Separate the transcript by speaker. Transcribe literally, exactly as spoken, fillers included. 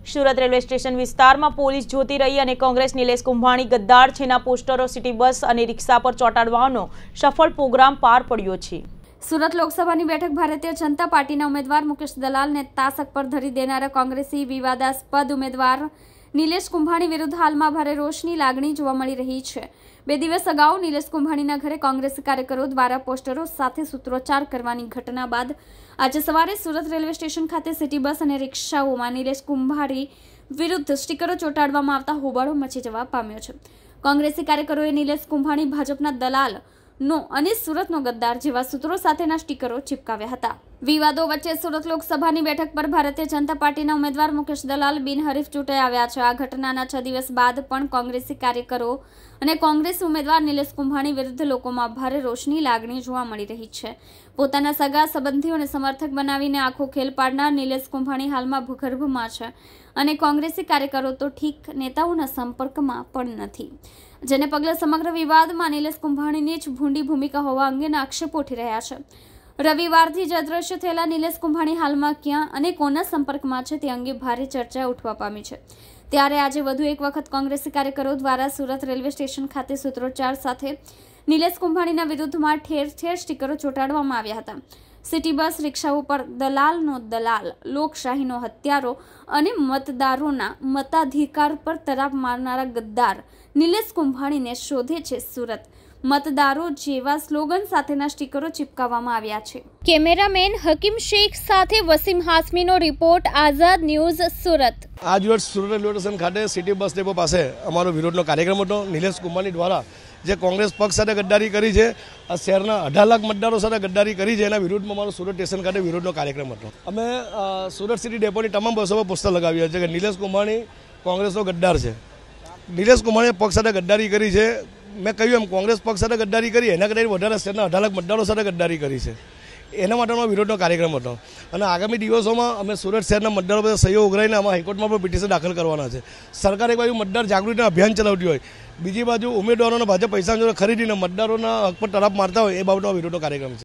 Speaker 1: Surat railway station વિસ્તારમાં police જોતી રહી અને કોંગ્રેસ નિલેશ કુંભાણી ગદ્દાર છેના પોસ્ટરો સિટી બસ અને રિક્ષા પર ચોંટાડવાનો સફળ પ્રોગ્રામ પાર પડ્યો છે।
Speaker 2: સુરત લોકસભાની બેઠક ભારતીય જનતા પાર્ટીના ઉમેદવાર મુકેશ દલાલને તાસક પર ધરી દેનારા કોંગ્રેસી વિવાદાસ્પદ ઉમેદવાર નિલેશ કુંભાણી વિરુદ્ધ હાલમાં ભારે રોષની લાગણી જોવા મળી રહી છે। બે દિવસ અગાઉ નિલેશ કુંભાણીના ઘરે કોંગ્રેસી કાર્યકરો દ્વારા પોસ્ટરો સાથે સૂત્રોચ્ચાર કરવાની ઘટના બાદ આજે સવારે સુરત રેલવે સ્ટેશન ખાતે સિટી બસ અને રિક્ષાઓમાં નિલેશ કુંભાણી વિરુદ્ધ સ્ટીકરો ચોંટાડવામાં આવતા હોબાળો મચી જવા પામ્યો છે। કોંગ્રેસી કાર્યકરોએ નિલેશ કુંભાણી ભાજપના દલાલ નો અને સુરતનો ગદ્દાર જેવા સૂત્રો સાથેના સ્ટીકરો ચિપકાવ્યા હતા। વિવાદો વચ્ચે સુરત લોકસભાની બેઠક પર ભારતીય જનતા પાર્ટીના ઉમેદવાર મુકેશ દલાલ બિનહરીફ ચૂંટાઈ આવ્યા છે। આ ઘટનાના છ દિવસ બાદ પણ કોંગ્રેસી કાર્યકરો અને કોંગ્રેસ ઉમેદવાર નિલેશ કુંભાણી વિરુદ્ધ લોકોમાં ભારે રોષની લાગણી જોવા મળી રહી છે। પોતાના સગા સંબંધીઓને સમર્થક બનાવીને આખો ખેલ પાડનાર નિલેશ કુંભાણી હાલમાં ભૂગર્ભમાં છે અને કોંગ્રેસી કાર્યકરો તો ઠીક નેતાઓના સંપર્કમાં પણ નથી, જેને પગલે સમગ્ર વિવાદમાં નિલેશ કુંભાણીની જ ભૂંડી ભૂમિકા હોવા અંગેના આક્ષેપો ઉઠી રહ્યા છે। રવિવારથી જ અદ્રશ્ય થયેલા નિલેશ કુંભાણી હાલમાં ક્યાં અને કોના સંપર્કમાં છે તે અંગે ભારે ચર્ચા ઉઠવા પામી છે। ત્યારે આજે વધુ એક વખત કોંગ્રેસી કાર્યકરો દ્વારા સુરત રેલવે સ્ટેશન ખાતે સૂત્રોચ્ચાર સાથે નિલેશ કુંભાણીના વિરુદ્ધમાં ઠેર ઠેર સ્ટીકરો ચોંટાડવામાં આવ્યા હતા। સિટી બસ રિક્ષાઓ પર દલાલનો દલાલ, લોકશાહીનો હત્યારો અને મતદારોના મતાધિકાર પર તરાપ મારનારા ગદ્દાર નિલેશ કુંભાણીને શોધે છે સુરત, મતદારો જેવા સ્લોગન સાથેના સ્ટીકરો ચિપકાવવામાં આવ્યા છે। કેમેરામેન હકીમ શેખ સાથે વસીમ હાસમીનો રિપોર્ટ, આઝાદ ન્યૂઝ, સુરત।
Speaker 3: આજ રોજ સુરત રેલવે સ્ટેશન ખાતે સિટી બસ ડેપો પાસે અમારો વિરોધનો કાર્યક્રમ હતો। નિલેશ કુંભાણી દ્વારા જે કોંગ્રેસ પક્ષ સાથે ગદ્દારી કરી છે, આ શહેરના અઢાર લાખ મતદારો સાથે ગદ્દારી કરી છે, એના વિરોધમાં અમારો સુરત સ્ટેશન ખાતે વિરોધનો કાર્યક્રમ હતો। અમે સુરત સિટી ડેપોની તમામ બસો પર પોસ્ટર લગાવ્યા છે કે નિલેશ કુંભાણી કોંગ્રેસનો ગદ્દાર છે। નિલેશ કુંભાણીએ પક્ષ સાથે ગદ્દારી કરી છે। મેં કહ્યું એમ કોંગ્રેસ પક્ષ સાથે ગદ્દારી કરી, એના કરતાં વધારે શહેરના અઢાર લાખ મતદારો સાથે ગદ્દારી કરી છે, એના માટેનો વિરોધનો કાર્યક્રમ હતો। અને આગામી દિવસોમાં અમે સુરત શહેરના મતદારો પર સહીઓ ઉઘરાઈને આમાં હાઈકોર્ટમાં પણ પિટિશન દાખલ કરવાના છે। સરકાર એક બાજુ મતદાર જાગૃતિના અભિયાન ચલાવતી હોય, બીજી બાજુ ઉમેદવારોના ભાજપ પૈસા ખરીદીને મતદારોના હક પર તરાપ મારતા હોય, એ બાબતનો વિરોધનો કાર્યક્રમ છે।